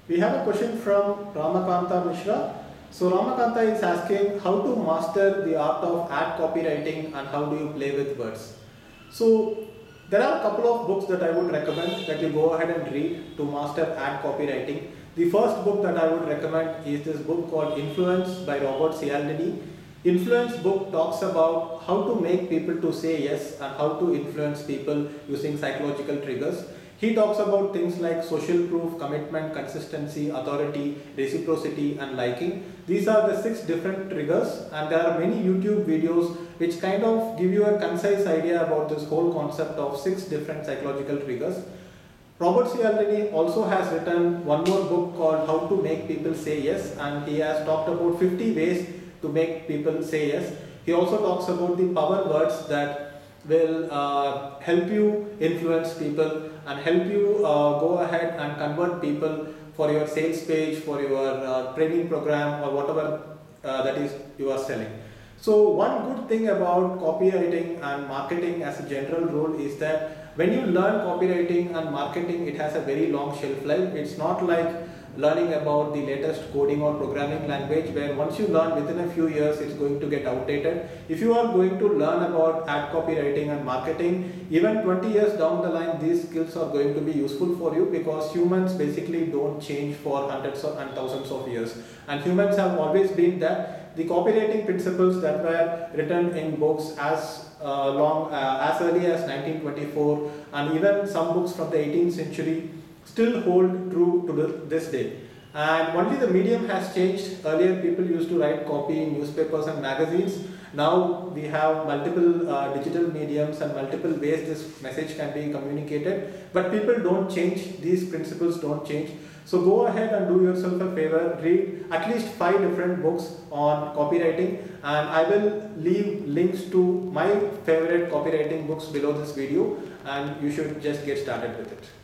We have a question from Ramakanta Mishra. So Ramakanta is asking how to master the art of ad copywriting and how do you play with words. So there are a couple of books that I would recommend that you go ahead and read to master ad copywriting. The first book that I would recommend is this book called Influence by Robert Cialdini. Influence book talks about how to make people to say yes and how to influence people using psychological triggers. He talks about things like social proof, commitment, consistency, authority, reciprocity, and liking. These are the 6 different triggers, and there are many YouTube videos which kind of give you a concise idea about this whole concept of 6 different psychological triggers. Robert Cialdini also has written one more book called How to Make People Say Yes, and he has talked about 50 ways to make people say yes. He also talks about the power words that will help you influence people and help you go ahead and convert people for your sales page, for your training program or whatever that is you are selling. So one good thing about copywriting and marketing as a general rule is that when you learn copywriting and marketing, it has a very long shelf life. It's not like learning about the latest coding or programming language where once you learn within a few years it's going to get outdated. If you are going to learn about ad copywriting and marketing, even 20 years down the line these skills are going to be useful for you because humans basically don't change for hundreds and thousands of years, and humans have always been that. The copywriting principles that were written in books as as early as 1924 and even some books from the 18th century still hold true to this day. And only the medium has changed. Earlier people used to write copy in newspapers and magazines. Now we have multiple digital mediums and multiple ways this message can be communicated. But people don't change, these principles don't change. So go ahead and do yourself a favor, read at least 5 different books on copywriting, and I will leave links to my favorite copywriting books below this video, and you should just get started with it.